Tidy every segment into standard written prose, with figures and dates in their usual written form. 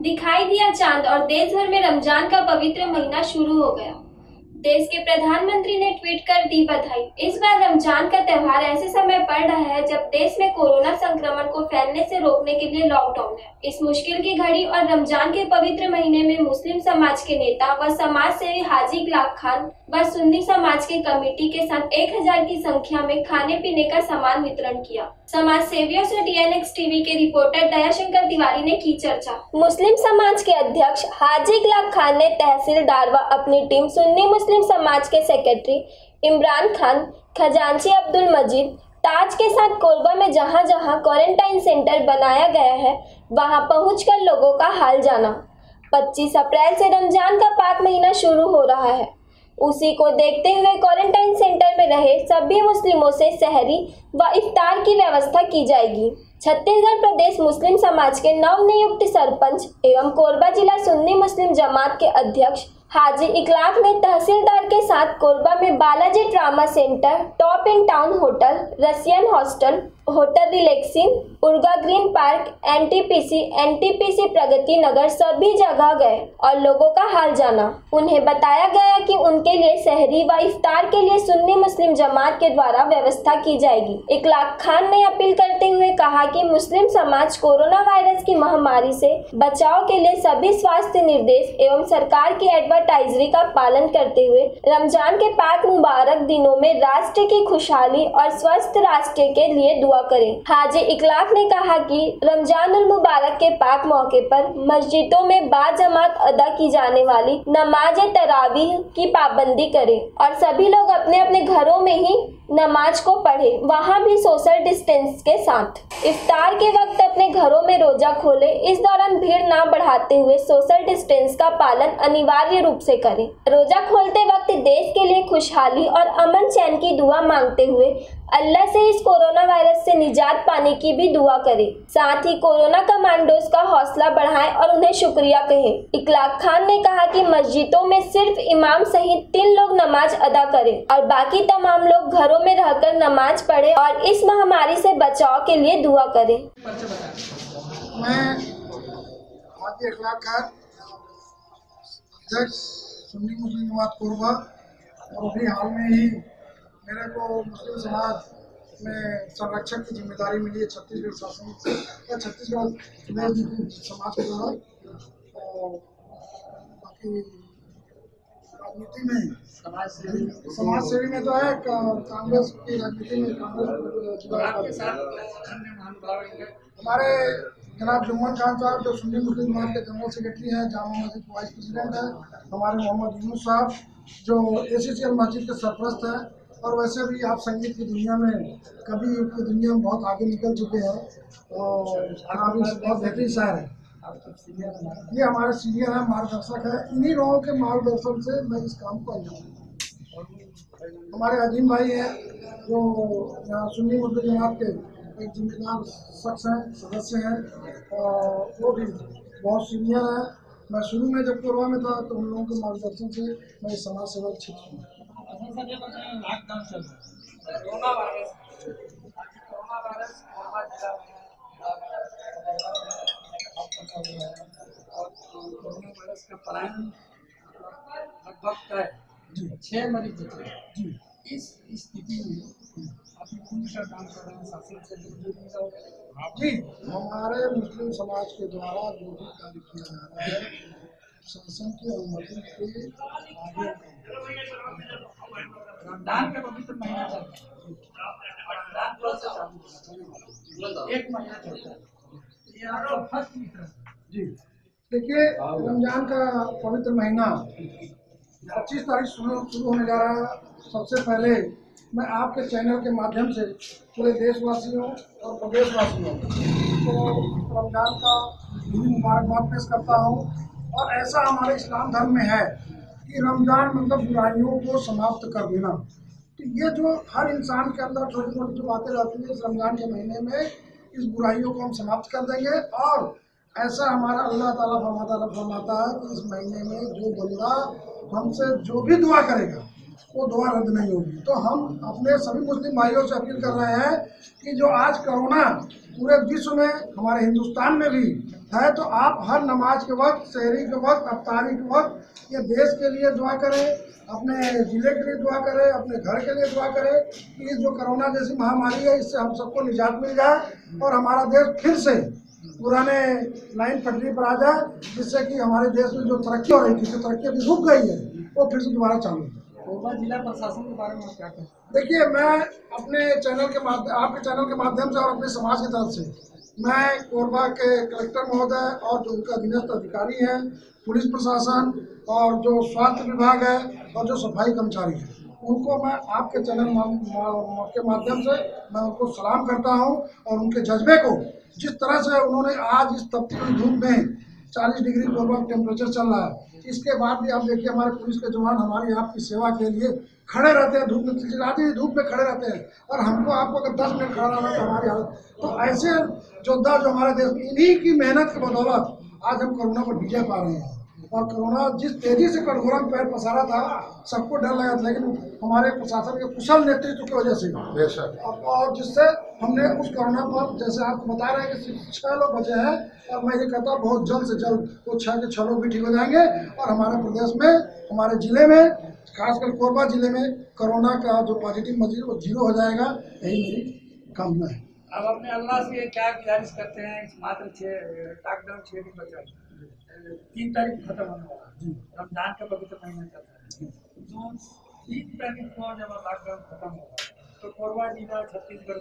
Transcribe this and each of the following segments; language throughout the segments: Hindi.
दिखाई दिया चांद और देश भर में रमजान का पवित्र महीना शुरू हो गया। देश के प्रधानमंत्री ने ट्वीट कर दी बधाई। इस बार रमजान का त्योहार ऐसे समय पड़ रहा है जब देश में कोरोना संक्रमण को फैलने से रोकने के लिए लॉकडाउन है। इस मुश्किल की घड़ी और रमजान के पवित्र महीने में मुस्लिम समाज के नेता व समाज सेवी हाजी इकलाक खान व सुन्नी समाज के कमेटी के साथ 1000 की संख्या में खाने पीने का सामान वितरण किया। समाज सेवियों से TNX टीवी के रिपोर्टर दयाशंकर तिवारी ने की चर्चा। मुस्लिम समाज के अध्यक्ष हाजी इकलाक खान ने तहसीलदार व अपनी टीम सुन्नी मुस्लिम समाज के सेक्रेटरी इमरान खान, खजांची अब्दुल मजीद, ताज के साथ कोरबा में जहां जहां क्वारंटाइन सेंटर बनाया गया है वहां पहुंचकर लोगों का हाल जाना। 25 अप्रैल से रमजान का पाक महीना शुरू हो रहा है। उसी को देखते हुए क्वारंटाइन सेंटर में रहे सभी मुस्लिमों से सहरी व इफ्तार की व्यवस्था की जाएगी। छत्तीसगढ़ प्रदेश मुस्लिम समाज के नवनियुक्त सरपंच एवं कोरबा जिला सुन्नी मुस्लिम जमात के अध्यक्ष हाजी इकलाक ने तहसीलदार के साथ कोरबा में Balaji trauma centre, top in town hotel, Russian hostel, hotel relaxing, Urga green park, NTPC Pragati Nagar सभी जगह गए और लोगों का हाल जाना। उन्हें बताया गया कि उनके लिए सहरी व इफ्तार के लिए सुन्नी मुस्लिम जमात के द्वारा व्यवस्था की जाएगी। इकलाक खान ने अपील करते हुए कहा कि मुस्लिम समाज कोरोना वायरस की महामारी से बचाव के लिए सभी स्वास्थ्य निर्देश एवं सरकार की एडवाइजरी का पालन करते हुए रमजान के पाक मुबारक दिनों में राष्ट्र की खुशहाली और स्वस्थ राष्ट्र के लिए दुआ करें। हाजी इकलाक ने कहा कि रमजानुल मुबारक के पाक मौके पर मस्जिदों में बाजमात अदा की जाने वाली नमाज तरावीह की पाबंदी करें और सभी लोग अपने अपने घरों में ही नमाज को पढ़े, वहाँ भी सोशल डिस्टेंस के साथ। इफ्तार के वक्त अपने घरों में रोजा खोले। इस दौरान भीड़ ना बढ़ाते हुए सोशल डिस्टेंस का पालन अनिवार्य रूप से करें। रोजा खोलते वक्त देश के लिए खुशहाली और अमन चैन की दुआ मांगते हुए अल्लाह से इस कोरोना वायरस से निजात पाने की भी दुआ करें। साथ ही कोरोना कमांडोज का हौसला बढ़ाएं और उन्हें शुक्रिया कहें। इकलाक खान ने कहा कि मस्जिदों में सिर्फ इमाम सहित 3 लोग नमाज अदा करें और बाकी तमाम लोग घरों में रहकर नमाज पढ़ें और इस महामारी से बचाव के लिए दुआ करें। मैं हाजी इकलाक खान, अध्यक्ष सुन्नी मुस्लिम जमात कोरबा, और अभी हाल में ही मेरे को मुस्लिम समाज में संरक्षक की जिम्मेदारी मिली है छत्तीसगढ़ शासन से या छत्तीसगढ़ प्रदेश समाज के द्वारा। और बाकी राजनीति में समाज सेवी में तो है, कांग्रेस की राजनीति में कांग्रेस हमारे जनाब जुम्मन खान साहब जो सुन्नी मुस्लिम जमात के जनरल सेक्रेटरी हैं, जामा मस्जिद वाइस प्रेसिडेंट है, हमारे मोहम्मद यूनुस साहब जो ACCL मस्जिद के सरपरस्त हैं, और वैसे भी आप संगीत की दुनिया में कभी की दुनिया में बहुत आगे निकल चुके हैं और आप बहुत बेहतरीन शायर हैं। ये हमारे सीनियर हैं, मार्गदर्शक हैं। इन्हीं लोगों के मार्गदर्शन से मैं इस काम को अंजाम। हमारे अजीम भाई हैं जो यहाँ सुन्नी मुस्लिम जमात के एक जिम्मेदार शख्स हैं, सदस्य हैं, और वो भी बहुत सीनियर हैं। मैं शुरू में जब कोरबा में था तो उन लोगों के मार्गदर्शन से मैं समाज सेवा क्षेत्र में। लॉकडाउन चल रहा है, कोरोना वायरस का पलायन लगभग तय 6 मरीज जी। इस स्थिति में आप कौन सा काम कर रहे हैं शासन से जी? हमारे मुस्लिम समाज के द्वारा जो भी कार्य किया जा रहा है शासन की अनुमति के आगे रमजान का पवित्र महीना चल रहा है, रमजान प्रोसेस चालू 1 महीना चलता है, ये आपका फर्स्ट मीटर जी। देखिए, रमजान का पवित्र महीना 25 तारीख शुरू होने जा रहा है। सबसे पहले मैं आपके चैनल के माध्यम से पूरे देशवासियों और प्रदेशवासियों को रमजान का मुबारकबाद पेश करता हूँ। और ऐसा हमारे इस्लाम धर्म में है कि रमजान मतलब बुराइयों को समाप्त कर देना। तो ये जो हर इंसान के अंदर छोटी छोटी जो बातें रहती हैं, इस रमजान के महीने में इस बुराइयों को हम समाप्त कर देंगे। और ऐसा हमारा अल्लाह ताला फरमाता है कि इस महीने में जो बंदा हमसे जो भी दुआ करेगा वो दुआ रद्द नहीं होगी। तो हम अपने सभी मुस्लिम भाइयों से अपील कर रहे हैं कि जो आज कोरोना पूरे विश्व में, हमारे हिंदुस्तान में भी है तो आप हर नमाज के वक्त, सहरी के वक्त, अफ्तारी के वक्त ये देश के लिए दुआ करें, अपने ज़िले के लिए दुआ करें, अपने घर के लिए दुआ करें कि इस जो कोरोना जैसी महामारी है इससे हम सबको निजात मिल जाए और हमारा देश फिर से पुराने लाइन पटरी पर आ जाए, जिससे कि हमारे देश में जो तरक्की हो रही थी, जो तरक्की अभी रुक गई है, वो फिर से दोबारा चालू हो। कोरबा जिला प्रशासन के बारे में क्या कहें? देखिए, मैं अपने चैनल के माध्यम, आपके चैनल के माध्यम से और अपने समाज की तरफ से मैं कोरबा के कलेक्टर महोदय और जो उनका अधीनस्थ अधिकारी हैं, पुलिस प्रशासन और जो स्वास्थ्य विभाग है और जो सफाई कर्मचारी हैं, उनको मैं आपके चैनल के माध्यम से मैं उनको सलाम करता हूं और उनके जज्बे को, जिस तरह से उन्होंने आज इस तपती हुई धूप में 40 डिग्री कोरबा टेम्परेचर चल रहा है, इसके बाद भी आप देखिए हमारे पुलिस के जवान हमारी आपकी सेवा के लिए खड़े रहते हैं, धूप में चिलचिलाती हुई धूप में खड़े रहते हैं और हमको आपको अगर 10 मिनट खड़ा रहना तो हमारी हालत। तो ऐसे योद्धा जो हमारे देश में, इन्हीं की मेहनत की बदौलत आज हम कोरोना पर विजय पा रहे हैं। और कोरोना जिस तेजी से कटघोरा में पैर पसारा था, सबको डर लगा था, लेकिन हमारे प्रशासन के कुशल नेतृत्व की वजह से और जिससे हमने उस कोरोना पर, जैसे आपको बता रहे हैं कि 6 लोग बचे हैं और मैं ये कहता हूँ बहुत जल्द से जल्द वो 6 के 6 लोग भी ठीक हो जाएंगे और हमारे प्रदेश में, हमारे जिले में, खासकर कोरबा जिले में कोरोना का जो पॉजिटिव मरीज वो 0 हो जाएगा, यही मेरी कामना है। अब अपने अल्लाह से क्या गुजारिश करते हैं? मात्र 6 दिन बचा, 3 तारीख खत्म होने वाला, रमजान का पवित्र महीना चल रहा है। जो 3 तारीख को जब लॉकडाउन खत्म होगा तो कोरबा जिला छत्तीसगढ़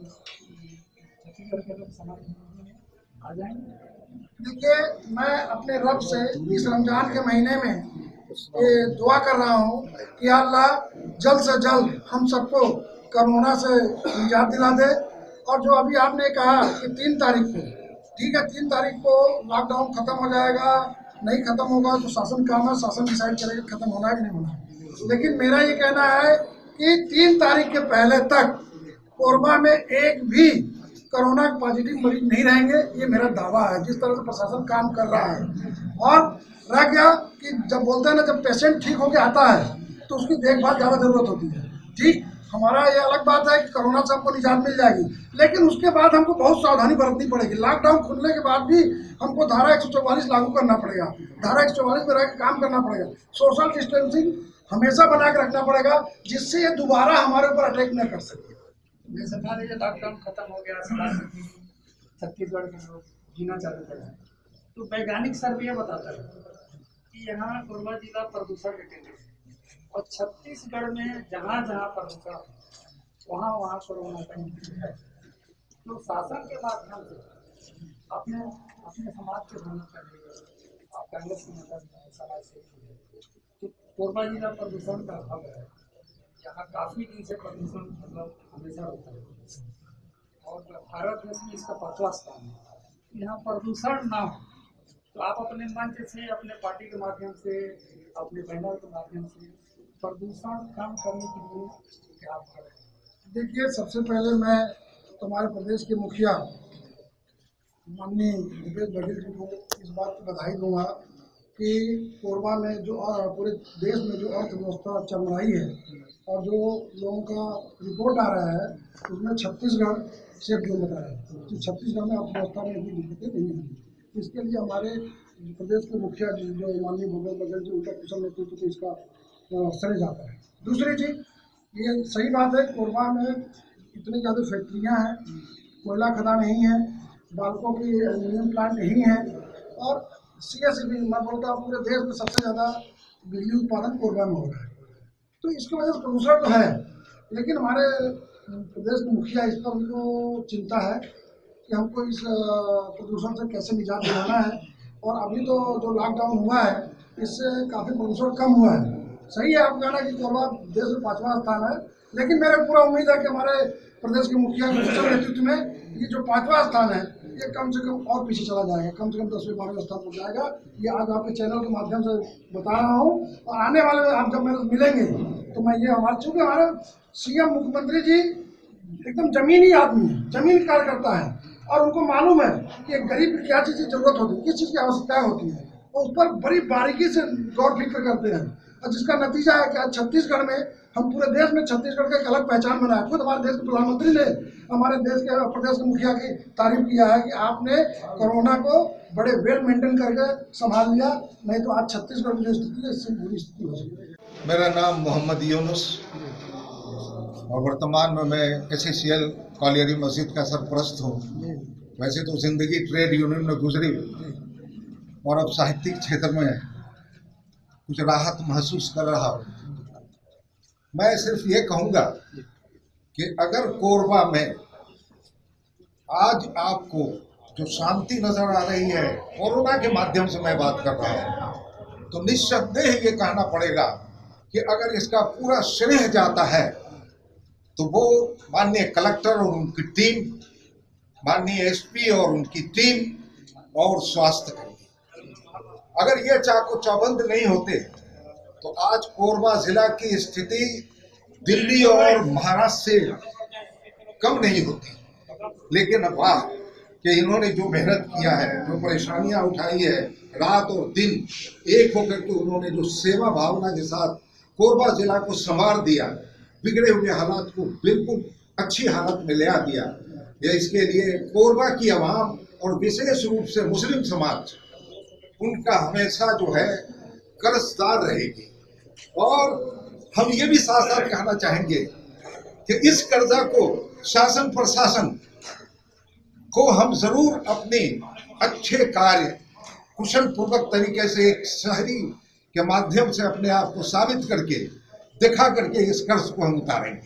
के लोग समान आ जाएंगे। देखिए, मैं अपने रब से इस रमजान के महीने में ये दुआ कर रहा हूँ कि अल्लाह जल्द से जल्द हम सबको कोरोना से निजात दिला दे। और जो अभी आपने कहा कि 3 तारीख को, ठीक है, 3 तारीख को लॉकडाउन खत्म हो जाएगा, नहीं खत्म होगा तो शासन काम है, शासन डिसाइड करेगा खत्म होना है कि नहीं होना। लेकिन मेरा ये कहना है कि 3 तारीख के पहले तक कोरबा में एक भी कोरोना पॉजिटिव मरीज नहीं रहेंगे, ये मेरा दावा है। जिस तरह से प्रशासन काम कर रहा है, और रह गया कि जब बोलते हैं ना, जब पेशेंट ठीक होकर आता है तो उसकी देखभाल ज़्यादा ज़रूरत होती है। ठीक, हमारा ये अलग बात है कि कोरोना से हमको निजात मिल जाएगी, लेकिन उसके बाद हमको बहुत सावधानी बरतनी पड़ेगी। लॉकडाउन खुलने के बाद भी हमको धारा 144 लागू करना पड़ेगा, धारा 144 में रह के काम करना पड़ेगा, सोशल डिस्टेंसिंग हमेशा बना के रखना पड़ेगा, जिससे ये दोबारा हमारे ऊपर अटैक न कर सके। जैसे मान लीजिए लॉकडाउन खत्म हो गया, छत्तीसगढ़ के लोग जीना चालू कर रहे हैं, तो वैज्ञानिक सर्वे बताता है कि यहाँ कोरबा जिला प्रदूषण के केंद्र है और छत्तीसगढ़ में जहाँ जहाँ प्रदूषण वहाँ वहाँ कोरोना का इंतजार है। तो शासन के माध्यम से अपने समाज के भ्रमण करेंगे, आप कांग्रेस की मतलब समाज से, तो कोरबा जिला प्रदूषण का हब है। यहाँ काफ़ी दिन से प्रदूषण मतलब हमेशा होता है और भारत देश में इसका 5वां स्थान है। यहाँ प्रदूषण ना हो तो आप अपने मंच से, अपने पार्टी के माध्यम से, अपने बैनर के माध्यम से प्रदूषण कम करने के लिए क्या आप करें? देखिए, सबसे पहले मैं हमारे प्रदेश के मुखिया माननीय भूपेश बघेल जी को इस बात की बधाई दूंगा कि कोरबा में जो पूरे देश में जो अर्थव्यवस्था चल रही है और जो लोगों का रिपोर्ट आ रहा है उसमें छत्तीसगढ़ सेफ जोन बताया है। तो छत्तीसगढ़ में अर्थव्यवस्था में भी दिक्कतें नहीं होंगी। इसके लिए हमारे प्रदेश के मुखिया जी जो माननीय भूपेश बघेल जी, उनका कुशल नेतृत्व को इसका श्रेय जाता है। दूसरी चीज़, ये सही बात है, कोरबा में इतनी ज़्यादा फैक्ट्रियाँ हैं, कोयला खदान नहीं है, बालकों की एल्यूमिनियम प्लांट नहीं है, और CSE मैं बोलता हूँ पूरे देश में सबसे ज़्यादा बिजली उत्पादन कोरबा में हो रहा है। तो इसकी वजह से प्रदूषण तो है, लेकिन हमारे प्रदेश के मुखिया इस पर उनको चिंता है कि हमको इस प्रदूषण से कैसे निजात दिलाना है। और अभी तो जो लॉकडाउन हुआ है इससे काफ़ी प्रदूषण कम हुआ है। सही है, आप कहना कि कोरबा देश में 5वां स्थान है, लेकिन मेरे पूरा उम्मीद है कि हमारे प्रदेश के मुखिया के कुशल नेतृत्व में ये जो 5वां स्थान है ये कम से कम और पीछे चला जाएगा, कम से कम 10वें 12वें स्थान पर जाएगा। ये आज आपके चैनल के माध्यम से बता रहा हूँ, और आने वाले में आप जब मेरे मिलेंगे तो मैं ये चूँकि हमारे CM मुख्यमंत्री जी एकदम जमीनी आदमी है, जमीन कार्यकर्ता है, और उनको मालूम है कि एक गरीब की क्या चीज़ की जरूरत होती है, किस चीज़ की आवश्यकता होती है, और उस पर बड़ी बारीकी से गौर फिक्र करते हैं। और जिसका नतीजा है कि आज छत्तीसगढ़ में हम पूरे देश में छत्तीसगढ़ का एक अलग पहचान बनाया। खुद हमारे देश के प्रधानमंत्री ने हमारे देश के प्रदेश के मुखिया की तारीफ किया है कि आपने कोरोना को बड़े वेल मेंटेन करके संभाल लिया, नहीं तो आज छत्तीसगढ़ की जो स्थिति है इससे बुरी स्थिति हो सकती है। मेरा नाम मोहम्मद यूनुस और वर्तमान में मैं SCCL कॉलियरी मस्जिद का सरपरस्त हूँ। वैसे तो जिंदगी ट्रेड यूनियन में गुजरी और अब साहित्यिक क्षेत्र में कुछ राहत महसूस कर रहा हूँ। मैं सिर्फ ये कहूँगा कि अगर कोरबा में आज आपको जो शांति नजर आ रही है, कोरोना के माध्यम से मैं बात कर रहा हूँ, तो निस्संदेह ये कहना पड़ेगा कि अगर इसका पूरा श्रेय जाता है तो वो माननीय कलेक्टर और उनकी टीम, माननीय SP और उनकी टीम और स्वास्थ्य कर्मी, अगर ये चाको चौबंद नहीं होते तो आज कोरबा जिला की स्थिति दिल्ली और महाराष्ट्र से कम नहीं होती। लेकिन अब वाह कि इन्होंने जो मेहनत किया है, जो परेशानियां उठाई है, रात और दिन एक होकर के उन्होंने जो सेवा भावना के साथ कोरबा जिला को संवार दिया, बिगड़े हुए हालात को बिल्कुल अच्छी हालत में ले आ दिया, ये इसके लिए कोरबा की आवाम और विशेष रूप से मुस्लिम समाज उनका हमेशा जो है कर्जदार रहेगी। और हम ये भी साथ साथ कहना चाहेंगे कि इस कर्जा को शासन प्रशासन को हम जरूर अपने अच्छे कार्य कुशल पूर्वक तरीके से एक शहरी के माध्यम से अपने आप को साबित करके दिखा करके इस कर्ज को हम उतारेंगे।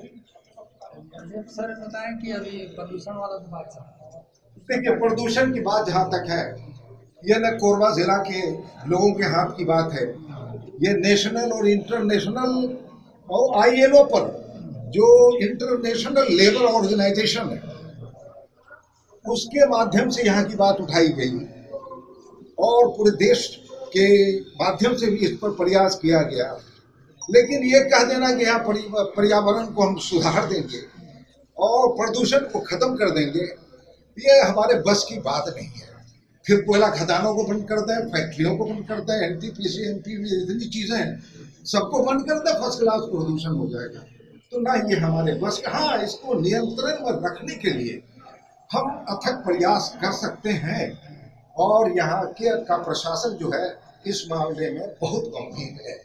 सर बताएं कि अभी प्रदूषण वाला जो बात है, देखिए प्रदूषण की बात जहाँ तक है, ये न कोरबा जिला के लोगों के हाथ की बात है, ये नेशनल और इंटरनेशनल और ILO पर जो इंटरनेशनल लेबर ऑर्गेनाइजेशन है उसके माध्यम से यहाँ की बात उठाई गई और पूरे देश के माध्यम से भी इस पर प्रयास किया गया। लेकिन ये कह देना कि यहाँ पर्यावरण को हम सुधार देंगे और प्रदूषण को खत्म कर देंगे, ये हमारे बस की बात नहीं है। फिर कोयला खदानों को बंद कर दें, फैक्ट्रियों को बंद कर दें, NTPC NPV इतनी चीजें हैं, सबको बंद कर दें, फर्स्ट क्लास प्रदूषण हो जाएगा। तो ना ये हमारे बस। हाँ, इसको नियंत्रण में रखने के लिए हम अथक प्रयास कर सकते हैं और यहाँ के का प्रशासन जो है इस मामले में बहुत गंभीर है।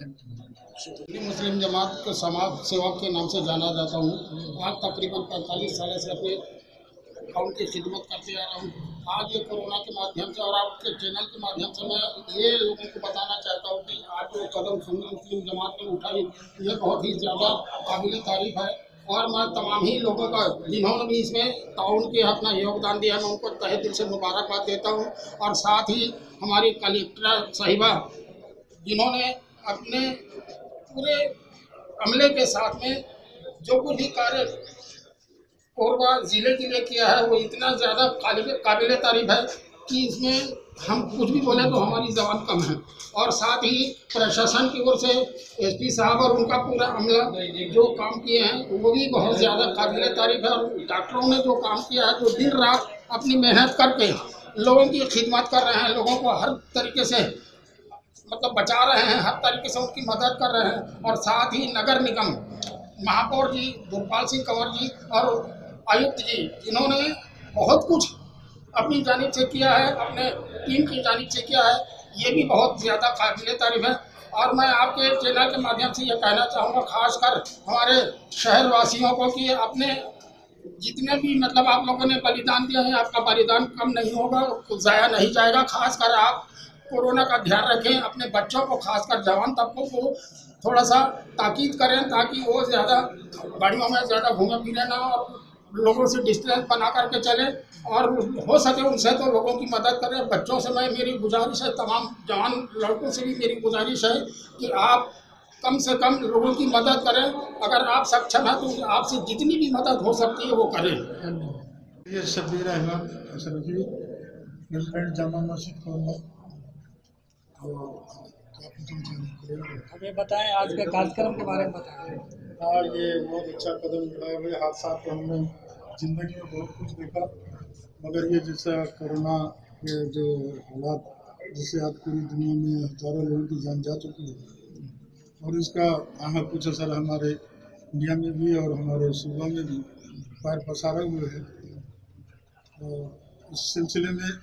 मुस्लिम जमात के समाज सेवक के नाम से जाना जाता हूँ। आज तकरीबन 45 साल से अपने अकाउंट की खिदमत करते आ रहा हूँ। आज ये कोरोना के माध्यम से और आपके चैनल के माध्यम से मैं ये लोगों को बताना चाहता हूँ कि आज जो कदम मुस्लिम जमात ने उठाई ये बहुत ही ज़्यादा काबिल तारीफ है और मैं तमाम ही लोगों का जिन्होंने भी इसमें ताउन के अपना योगदान दिया मैं उनको तहे दिल से मुबारकबाद देता हूँ। और साथ ही हमारी कलेक्टर साहिबा जिन्होंने अपने पूरे अमले के साथ में जो कुछ भी कार्य कोरबा ज़िले के लिए किया है वो इतना ज़्यादा काबिल तारीफ है कि इसमें हम कुछ भी बोले तो हमारी ज़बान कम है। और साथ ही प्रशासन की ओर से SP साहब और उनका पूरा अमला जो काम किए हैं वो भी बहुत ज़्यादा काबिल तारीफ है। और डॉक्टरों ने जो काम किया है, जो दिन रात अपनी मेहनत करके लोगों की खिदमत कर रहे हैं, लोगों को हर तरीके से मतलब बचा रहे हैं, हर तरीके से उनकी मदद कर रहे हैं। और साथ ही नगर निगम महापौर जी दुर्पाल सिंह कंवर जी और आयुक्त जी जिन्होंने बहुत कुछ अपनी जानिब से किया है, अपने टीम की जानिब से किया है, ये भी बहुत ज़्यादा काबिल तारीफ है। और मैं आपके चैनल के माध्यम से ये कहना चाहूँगा खासकर हमारे शहर वासियों को कि अपने जितने भी मतलब आप लोगों ने बलिदान दिया है, आपका बलिदान कम नहीं होगा, ज़ाया नहीं जाएगा। खासकर आप कोरोना का ध्यान रखें, अपने बच्चों को खासकर जवान तबकों को थोड़ा सा ताकीद करें ताकि वो ज़्यादा गाड़ियों में ज़्यादा घूमे फिरे ना और लोगों से डिस्टेंस बना करके चले और हो सके उनसे तो लोगों की मदद करें। बच्चों से मैं मेरी गुजारिश है, तमाम जवान लड़कों से भी मेरी गुजारिश है कि आप कम से कम लोगों की मदद करें। अगर आप सक्षम हैं तो आपसे जितनी भी मदद हो सकती है वो करें। ये शब्बीर अहमद असरफी प्रेसिडेंट जामा मस्जिद को हमें बताएं आज के कार्यक्रम के बारे में बताएं। हाँ, ये बहुत अच्छा कदम उठाए हुए हादसा तो हमने ज़िंदगी में बहुत कुछ देखा, मगर ये जैसा कोरोना के जो हालात जिससे आज पूरी दुनिया में हज़ारों लोगों की जान जा चुकी है, और इसका यहाँ कुछ असर हमारे इंडिया में भी और हमारे सूबा में भी पैर पसारे हुए है। तो इस सिलसिले में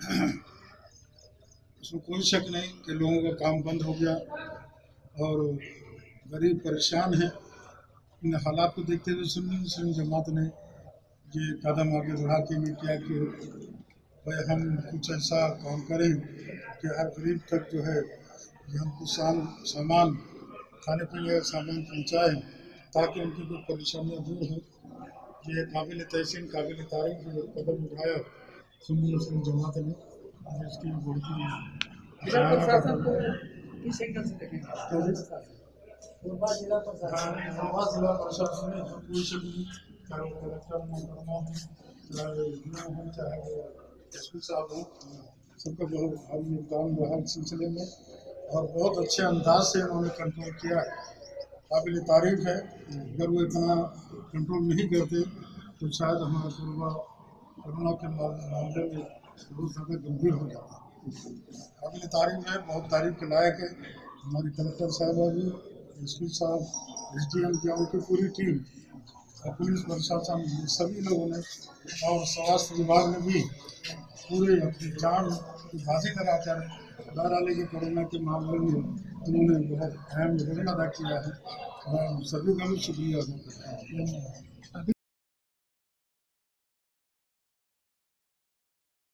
इसमें कोई शक नहीं कि लोगों का काम बंद हो गया और गरीब परेशान है। इन हालात को देखते हुए सुन्नी मुस्लिम जमात ने ये कदम आगे बढ़ा के ये किया कि भाई हम कुछ ऐसा काम करें कि हर गरीब तक जो है ये हम कुछ सामान खाने पीने का सामान पहुँचाएँ ताकि उनकी कोई परेशानियाँ दूर हों। ये काबिल तहसीन काबिल तारीफ जो कदम उठाया सुन्नी मुस्लिम जमात ने, इसकी बहुत ही जिला प्रशासन को किस एंगल से देखेंगे? जिला प्रशासन ने कोई शक नहीं, चाहे वो कलेक्टर मोहतरमा हो, चाहे हो, चाहे वो एसपी साहब हो, सबका बहुत भारी योगदान रहा इस सिलसिले में और बहुत अच्छे अंदाज से उन्होंने कंट्रोल किया है। काबिल तारीफ है। अगर वो इतना कंट्रोल नहीं करते तो शायद हमारा कोरोना के मामले में बहुत ज़्यादा गंभीर हो जाता। काबिल तारीफ है, बहुत तारीफ के लायक है। हमारी कलेक्टर साहबा भी, एसपी साहब, SDM की उनकी पूरी टीम और पुलिस प्रशासन सभी लोगों ने और स्वास्थ्य विभाग ने भी पूरे अपनी जान की बाजी लगाकर बहरहाल के कोरोना के मामले में उन्होंने बहुत अहम रोल अदा किया है और सभी का भी शुक्रिया अदा करता हूँ।